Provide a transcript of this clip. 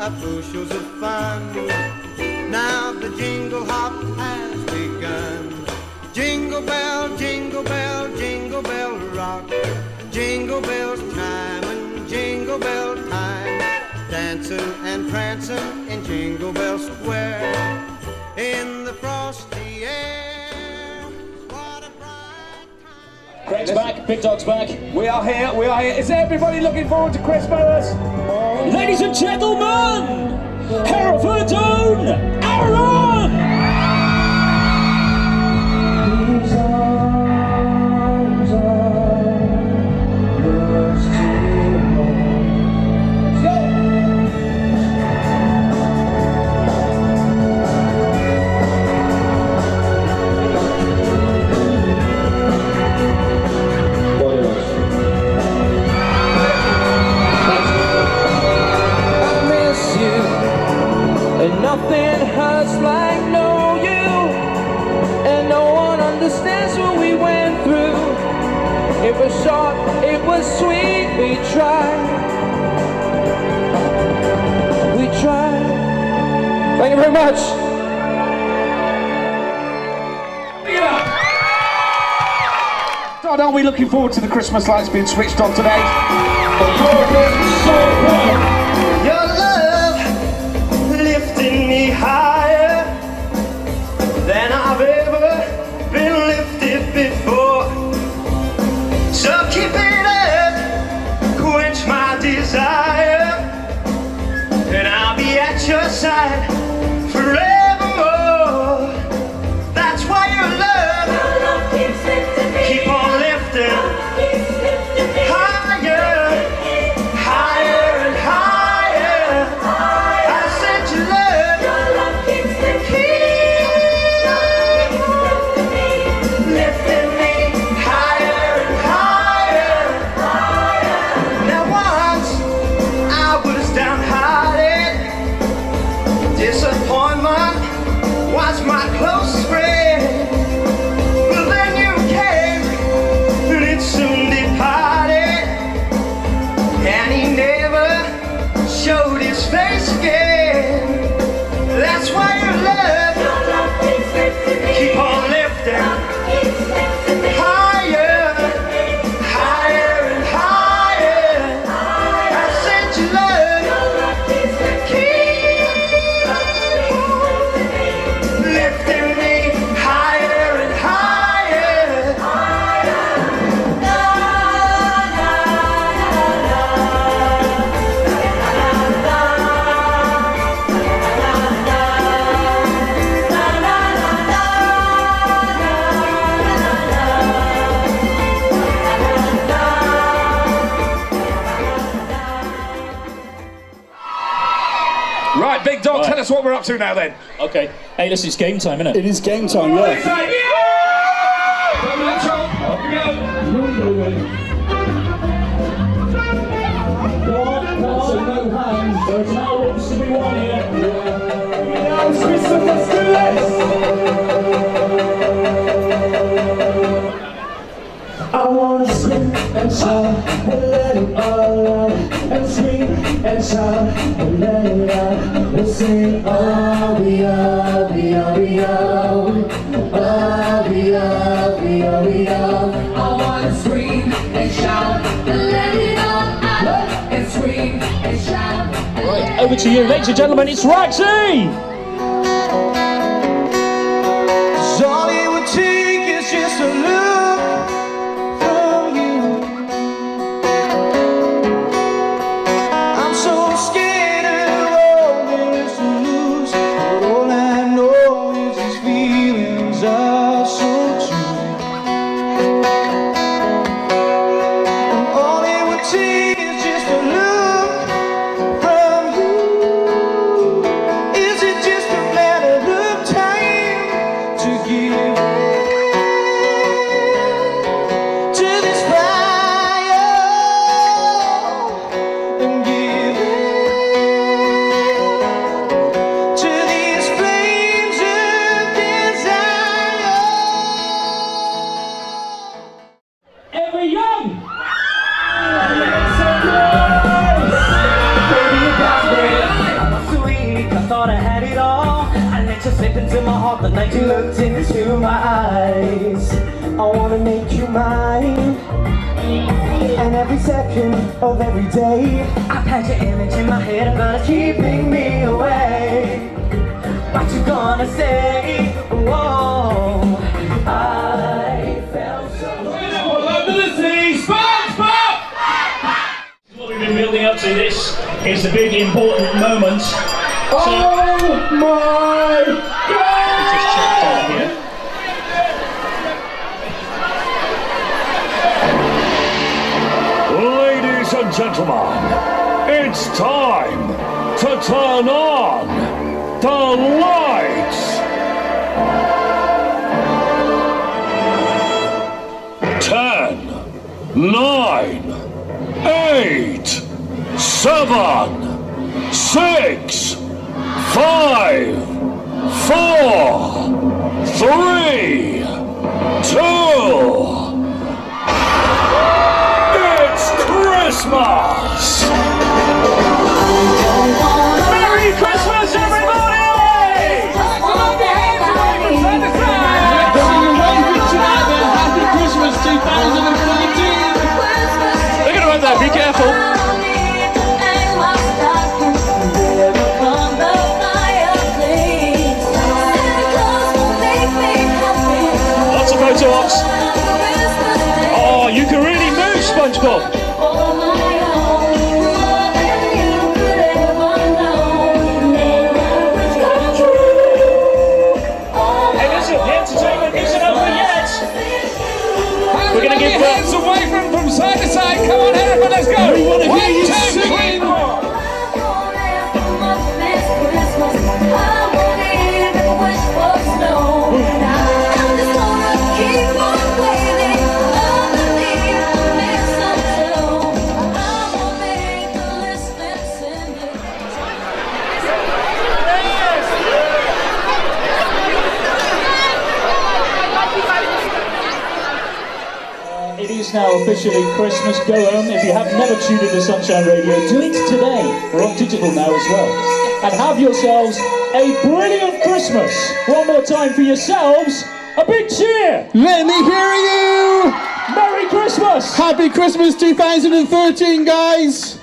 of bushels of fun. Now the jingle hop has begun. Jingle bell, jingle bell, jingle bell rock. Jingle bells chime and jingle bell time. Dancing and prancing in Jingle Bell Square. In the frosty air, what a bright time. Craig's back, Big Dog's back. We are here, we are here. Is everybody looking forward to Christmas? Ladies and gentlemen, Hereford's own Aaron! Nothing hurts like know you, and no one understands what we went through. It was short, it was sweet, we tried. We tried. Thank you very much. God, aren't we looking forward to the Christmas lights being switched on today? Your love lifting me higher than I've ever been lifted before. So keep it up, quench my desire, and I'll be at your side forevermore. That's why your love keeps lifting me. Keep on lifting higher, higher and higher. I said your love keeps lifting me higher and higher. Now once I was downhearted, disappointment was my closest friend. But then you came and it soon departed, and he never showed his face again. That's why your love keep on lifting higher, higher and higher. I said your love keep lifting me higher and higher. Right, Big Dog, Right. tell us what we're up to now then. Okay. Hey, listen, it's game time, isn't it? It is game time, yeah. There's no rooms to be won here. I wanna scream and shout and let it all out, and scream and shout and let it out. We'll sing oh we are, we are, we are, oh we are, we are, we are. I wanna scream and shout and let it all out, and scream and shout. Right, over to you, ladies and gentlemen, it's Roxy! All it would take is just a look from you. I'm so scared of all there is to lose, but all I know is these feelings are so true. And all it would take is just a look from you. Is it just into my heart the night you looked into my eyes. I wanna make you mine, and every second of every day I've had your image in my head, I'm gonna keeping me away. What you gonna say? Whoa, I felt so Over the sea, SpongeBob! What we've been building up to, this is the big important moment. Oh my God! Just check down here. Ladies and gentlemen, it's time to turn on the lights. 10, 9, 8, 7, 6, 5, 4, 3, 2. It's Christmas! Merry Christmas, everybody! Happy Christmas 2014! They're gonna run there, be careful. Lots of photo ops. Oh, you can really move, SpongeBob. Hey, listen, the entertainment isn't over yet. We're gonna give hands away from side to side. Come on, Hereford, let's go. We want to hear you singing. It is now officially Christmas. Go home. If you have never tuned into Sunshine Radio, do it today. We're on digital now as well. And have yourselves a brilliant Christmas. One more time for yourselves. A big cheer. Let me hear you. Merry Christmas. Happy Christmas 2013, guys.